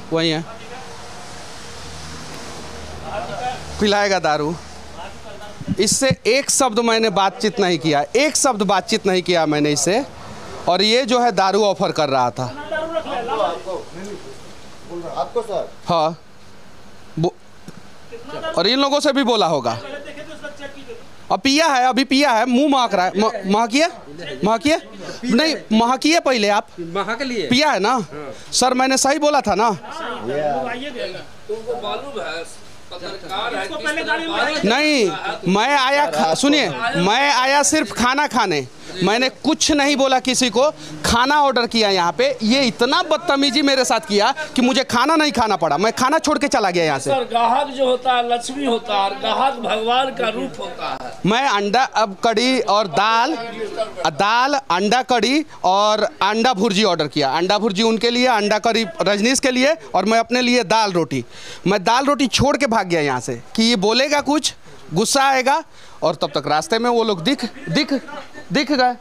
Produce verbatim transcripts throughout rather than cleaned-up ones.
वही है, पिलाएगा दारू। इससे एक शब्द मैंने बातचीत नहीं किया, एक शब्द बातचीत नहीं किया मैंने इससे, और ये जो है दारू ऑफर कर रहा था आपको सर। हाँ, और इन लोगों से भी बोला होगा। अब पिया है, अभी पिया है, मुंह महक रहा है। महकिए महकिए नहीं, महकिए पहले आप। महक लिए पिया है ना? हाँ। सर मैंने सही बोला था ना? नहीं, मैं आया, सुनिए, मैं आया सिर्फ खाना खाने, मैंने कुछ नहीं बोला किसी को। खाना ऑर्डर किया यहाँ पे, ये इतना बदतमीजी मेरे साथ किया कि मुझे खाना नहीं खाना पड़ा, मैं खाना छोड़ के चला गया यहाँ से। सर ग्राहक जो होता है लक्ष्मी होता है, ग्राहक भगवान का रूप होता है। मैं अंडा अब कड़ी और दाल दाल अंडा कड़ी और अंडा भुर्जी ऑर्डर किया। अंडा भुर्जी उनके लिए, अंडा कड़ी रजनीश के लिए, और मैं अपने लिए दाल रोटी। मैं दाल रोटी छोड़ के भाग गया यहाँ से कि ये बोलेगा कुछ, गुस्सा आएगा, और तब तक रास्ते में वो लोग दिख दिख दिख गए।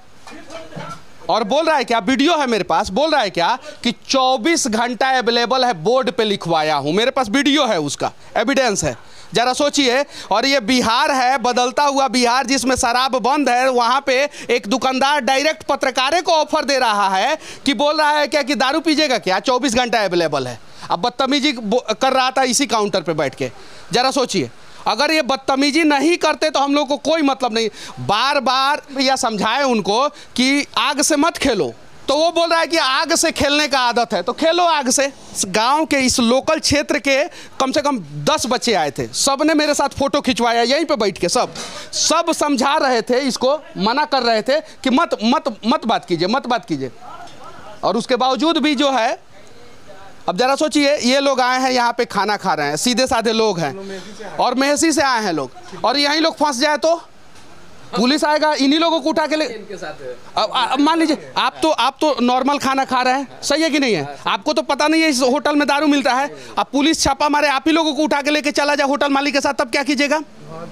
और बोल रहा है क्या, वीडियो है मेरे पास, बोल रहा है क्या कि चौबीस घंटा अवेलेबल है, बोर्ड पे लिखवाया हूँ, मेरे पास वीडियो है, उसका एविडेंस है। जरा सोचिए, और ये बिहार है, बदलता हुआ बिहार जिसमें शराब बंद है, वहाँ पे एक दुकानदार डायरेक्ट पत्रकारों को ऑफर दे रहा है कि बोल रहा है क्या कि दारू पीजिएगा क्या, चौबीस घंटा अवेलेबल है। अब बदतमीजी कर रहा था इसी काउंटर पे बैठ के। जरा सोचिए, अगर ये बदतमीजी नहीं करते तो हम लोग को कोई मतलब नहीं। बार बार भैया समझाए उनको कि आग से मत खेलो, तो वो बोल रहा है कि आग से खेलने का आदत है, तो खेलो आग से। गांव के इस लोकल क्षेत्र के कम से कम दस बच्चे आए थे, सब ने मेरे साथ फोटो खिंचवाया यहीं पे बैठ के। सब सब समझा रहे थे, इसको मना कर रहे थे कि मत मत मत बात कीजिए, मत बात कीजिए, और उसके बावजूद भी जो है। अब जरा सोचिए, ये लोग आए हैं यहाँ पे खाना खा रहे हैं, सीधे साधे लोग हैं, और मेहसी से आए हैं लोग, और यहीं लोग फंस जाए तो पुलिस आएगा, इन्हीं लोगों को उठा के ले। अब, अब मान लीजिए आप तो आप तो नॉर्मल खाना खा रहे हैं, सही है कि नहीं है? आपको तो पता नहीं है इस होटल में दारू मिलता है, अब पुलिस छापा मारे, आप ही लोगों को उठा के लेके चला जाए होटल मालिक के साथ, तब क्या कीजिएगा?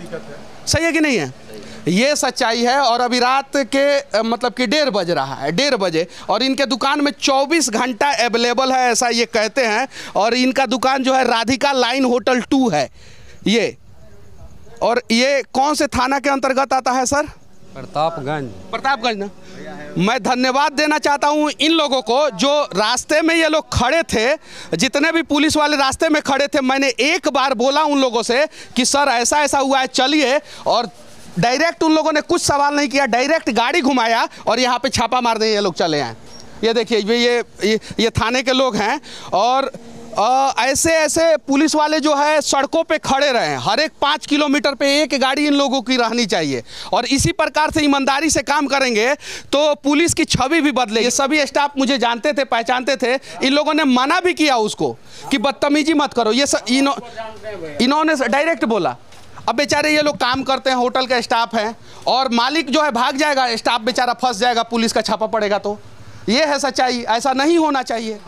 सही है कि नहीं है? ये सच्चाई है। और अभी रात के मतलब कि डेढ़ बज रहा है, डेढ़ बजे, और इनके दुकान में चौबीस घंटा अवेलेबल है, ऐसा ये कहते हैं। और इनका दुकान जो है राधिका लाइन होटल टू है ये। और ये कौन से थाना के अंतर्गत आता है सर? प्रतापगंज। प्रतापगंज ना। मैं धन्यवाद देना चाहता हूँ इन लोगों को जो रास्ते में ये लोग खड़े थे, जितने भी पुलिस वाले रास्ते में खड़े थे। मैंने एक बार बोला उन लोगों से कि सर ऐसा ऐसा हुआ है, चलिए, और डायरेक्ट उन लोगों ने कुछ सवाल नहीं किया, डायरेक्ट गाड़ी घुमाया और यहाँ पे छापा मार दे ये लोग चले आए। ये देखिए, ये ये ये थाने के लोग हैं। और आ, ऐसे ऐसे पुलिस वाले जो है सड़कों पे खड़े रहे हैं, हर एक पाँच किलोमीटर पे एक गाड़ी इन लोगों की रहनी चाहिए। और इसी प्रकार से ईमानदारी से काम करेंगे तो पुलिस की छवि भी बदलेगी। ये सभी स्टाफ मुझे जानते थे, पहचानते थे। इन लोगों ने मना भी किया उसको कि बदतमीजी मत करो, ये इनो, इन्होंने डायरेक्ट बोला। अब बेचारे ये लोग काम करते हैं, होटल का स्टाफ है, और मालिक जो है भाग जाएगा, स्टाफ बेचारा फंस जाएगा, पुलिस का छापा पड़ेगा। तो ये है सच्चाई, ऐसा नहीं होना चाहिए।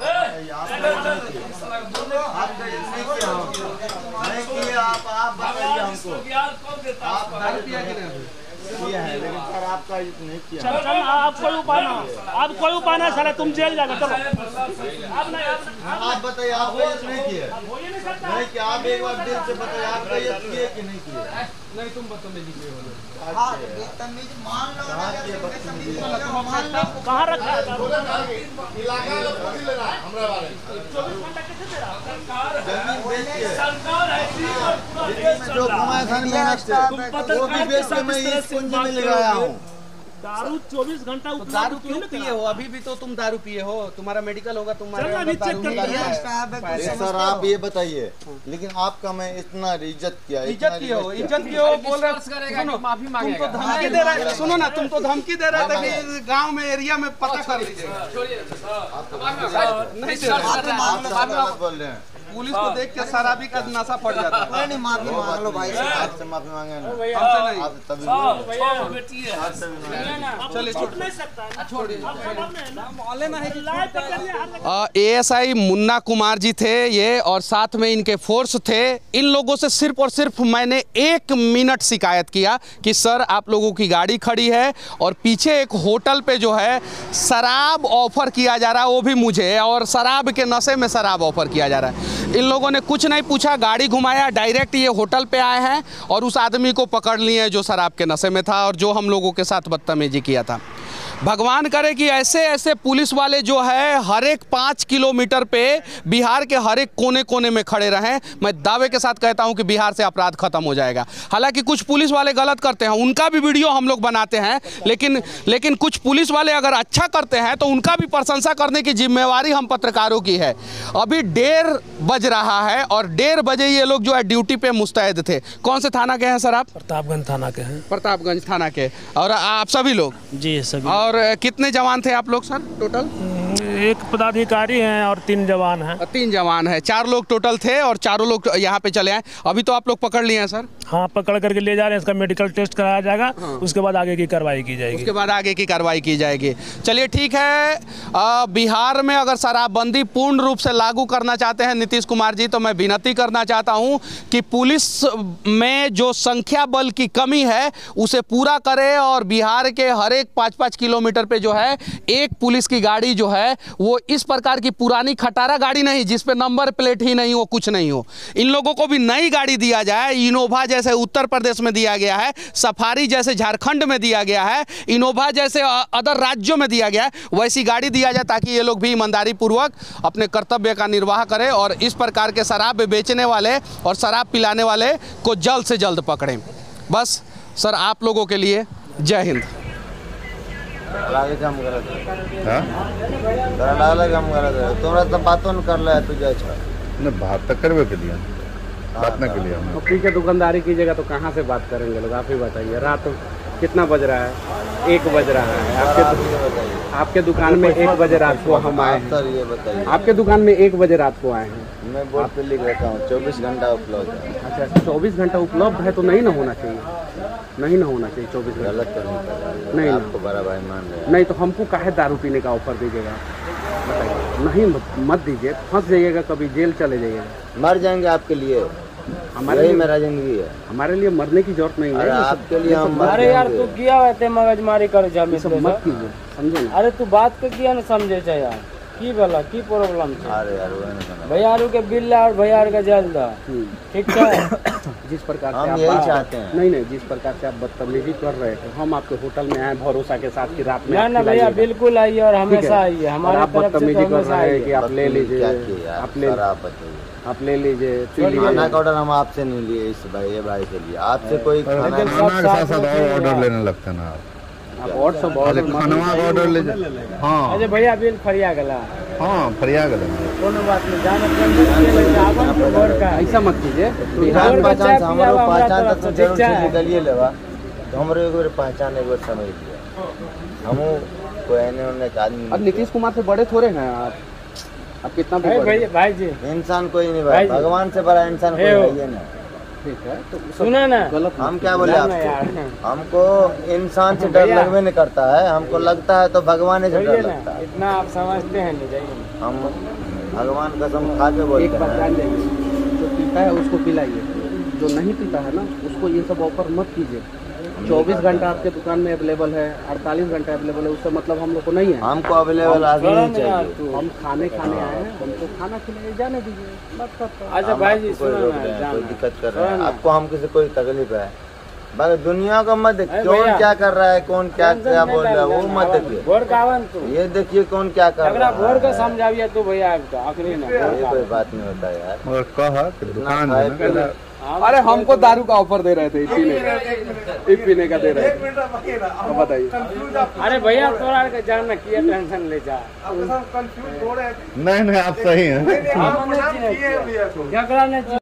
आप कोई उपाय ना, आप कोई उपाय ना, साला तुम जेल जाना। चलो आप नहीं, आप बताइए, आप नहीं किया? नहीं किया। आप एक बार दिल से बताइए, आप किए कि नहीं किए? नहीं, तुम बदतमीजी किए हो। कहाँ रखा है? जो घुमाया था वो भी बेच के मैं इस कुंज में लगाया हूँ। दारू चौबीस घंटा तो दारू क्यों पिए हो? अभी भी तो तुम दारू पिए हो, तुम्हारा मेडिकल होगा, तुम्हारा सर आप ये बताइए, लेकिन आपका मैं इतना इज्जत किया, इज्जत किए हो, इज्जत किए हो, बोल रहे हो, माफी मांगेगा। तुम तो धमकी दे रहे, सुनो ना, तुम तो धमकी दे रहे थे कि गांव में एरिया में पता कर लीजिएगा। नहीं बोल रहे हैं। पुलिस को देख के शराबी का नशा पड़ जाता है। कोई नहीं, माफी मांग लो भाई से, आपसे माफी मांगे ना, हमसे नहीं। आप तभी चलिए छोड़िए। छोड़िए। एएसआई मुन्ना कुमार जी थे ये, और साथ में इनके फोर्स थे। इन लोगों से सिर्फ और सिर्फ मैंने एक मिनट शिकायत किया कि सर आप लोगों की गाड़ी खड़ी है और पीछे एक होटल पे जो है शराब ऑफर किया जा रहा है, वो भी मुझे, और शराब के नशे में शराब ऑफर किया जा रहा है। इन लोगों ने कुछ नहीं पूछा, गाड़ी घुमाया, डायरेक्ट ये होटल पे आए हैं और उस आदमी को पकड़ लिए जो शराब के नशे में था और जो हम लोगों के साथ बदतमीजी किया था। भगवान करे कि ऐसे ऐसे पुलिस वाले जो है हर एक पाँच किलोमीटर पे बिहार के हर एक कोने कोने में खड़े रहें। मैं दावे के साथ कहता हूं कि बिहार से अपराध खत्म हो जाएगा। हालांकि कुछ पुलिस वाले गलत करते हैं, उनका भी वीडियो हम लोग बनाते हैं, लेकिन लेकिन कुछ पुलिस वाले अगर अच्छा करते हैं तो उनका भी प्रशंसा करने की जिम्मेवारी हम पत्रकारों की है। अभी डेढ़ बज रहा है और डेढ़ बजे ये लोग जो है ड्यूटी पे मुस्तैद थे। कौन से थाना के हैं सर आप? प्रतापगंज थाना के हैं। प्रतापगंज थाना के। और आप सभी लोग? जी सभी। और कितने जवान थे आप लोग सर टोटल? एक पदाधिकारी हैं और तीन जवान हैं। तीन जवान हैं, चार लोग टोटल थे और चारों लोग यहाँ पे चले आए। अभी तो आप लोग पकड़ लिए हैं सर? हाँ, पकड़ करके ले जा रहे हैं, इसका मेडिकल टेस्ट कराया जाएगा। हाँ। उसके बाद आगे की कार्रवाई की जाएगी। उसके बाद आगे की कार्रवाई की जाएगी। चलिए ठीक है। आ, बिहार में अगर शराबबंदी पूर्ण रूप से लागू करना चाहते हैं नीतीश कुमार जी, तो मैं विनती करना चाहता हूं कि पुलिस में जो संख्या बल की कमी है उसे पूरा करे और बिहार के हर एक पाँच पाँच किलोमीटर पे जो है एक पुलिस की गाड़ी जो है वो इस प्रकार की पुरानी खटारा गाड़ी नहीं जिसपे नंबर प्लेट ही नहीं हो, कुछ नहीं हो, इन लोगों को भी नई गाड़ी दिया जाए। इनोवा जैसे उत्तर प्रदेश में दिया गया है, सफारी जैसे झारखंड में दिया गया है, इनोवा जैसे अदर राज्यों में दिया गया है, वैसी गाड़ी दिया जाए ताकि ये लोग भी ईमानदारी पूर्वक अपने कर्तव्य का निर्वाह करें और इस प्रकार के शराब बेचने वाले और शराब पिलाने वाले को जल्द से जल्द पकड़ें। बस सर आप लोगों के लिए जय हिंद। आगे काम गलत है, हाँ अलग काम गलत है। तोरा तो बातों न कर ले, तुझे अच्छा न बात तक करवे के लिए बात न के लिए हम पी के दुकानदारी कीजिएगा तो कहाँ से बात करेंगे लोग? आप ही बताइए। रात कितना बज रहा है? एक बज रहा है। आपके आपके दुकान में एक बजे रात को हम आए हैं। सर ये बताइए, आपके दुकान में एक बजे रात को आए हैं। मैं बोर्ड पे लिख रखा हूँ चौबीस घंटा उपलब्ध है। अच्छा, चौबीस घंटा उपलब्ध है तो नहीं ना होना चाहिए, नहीं ना होना चाहिए चौबीस घंटा। गलत तो नहीं कर रहा, नहीं आपको बड़ा भाई मान रहे नहीं तो हमको काहे दारू पीने का ऑफर दीजिएगा? बताइए। नहीं मत दीजिए, फंस जाइएगा, कभी जेल चले जाइएगा। मर जाएंगे आपके लिए, हमारे लिए मेरा जिंदगी है। हमारे लिए मरने की जरूरत नहीं है, आपके लिए हम। अरे यार तू किया हुआ मगजमारी कर जा मत कीजिए, समझे ना? अरे तू बात के किया ना समझे चाहे यार की बोला की प्रॉब्लम है? अरे यार वो भैया के बिल और भैया का जल दा, ठीक है? जिस प्रकार से हम आप यही चाहते हैं। नहीं नहीं जिस प्रकार से आप बदतमीजी कर रहे थे, हम आपके होटल में आए भरोसा के साथ कि रात में ना ना भैया बिल्कुल आइए और हमेशा आइए हमारे आप बदतमीजी कर रहे हैं कि आप ले लीजिए, आप ले आप ले लीजिए। खाना का ऑर्डर हम आपसे नहीं लिए, इस भाई ये भाई से लिया। आपसे कोई खाना के साथ साथ और ऑर्डर लेने लगते ना आप और सब अरे खाना का ऑर्डर ले जा। हाँ अरे भैया बिल फरिया गला। हाँ फरिया गला कोनो बात नहीं, जान ऐसा मत कीजिए। बिहार पहचान हमारे पहचान तो जरूर से निकलिए लेवा, तो हमारे एक बार पहचान एक बार समझ लिया। हम कोई ने आदमी। अब नीतीश कुमार से बड़े थोड़े हैं आप, अब कितना भी भाई भाई जी इंसान कोई नहीं भाई, भगवान से बड़ा इंसान कोई है ना। ठीक है तो सुना ना, गलत हम क्या बोले आपको? हमको इंसान से डर लगवे नहीं करता है, हमको लगता है तो भगवान से डर लगता है। इतना आप समझते हैं नहीं, जाइए। हम भगवान कसम खा के बोलते हैं। एक बात जान जाइए, जो पीता है उसको पिलाइए, जो नहीं पीता है ना उसको ये सब ऑफर मत कीजिए। चौबीस घंटा आपके दुकान में अवेलेबल है, अड़तालीस घंटा अवेलेबल है, उससे मतलब हम लोग को नहीं है। हमको अवेलेबल आदमी नहीं चाहिए। हम खाने खाने आए हैं, हमको खाना खिलाइए, जाने दीजिए। अच्छा भाई जी कोई रोक रहे हैं, कोई दिक्कत कर रहे हैं आपको, हम किसी कोई तकलीफ है बाकी दुनिया को मत देखिए कौन क्या कर रहा है, कौन क्या क्या बोल रहा है, वो मत देखिए। ये देखिए कौन क्या कर रहा है। भोर का समझाइए तो भैया आखिरी ना, ये कोई बात नहीं होता यार। और कहा दुकान अरे हमको दारू का ऑफर दे रहे थे, पीने का पीने का दे रहे थे, तो बताइए। अरे भैया तोरा के जानना किया टेंशन ले जा। नहीं नहीं आप सही हैं। क्या कराने चाहिए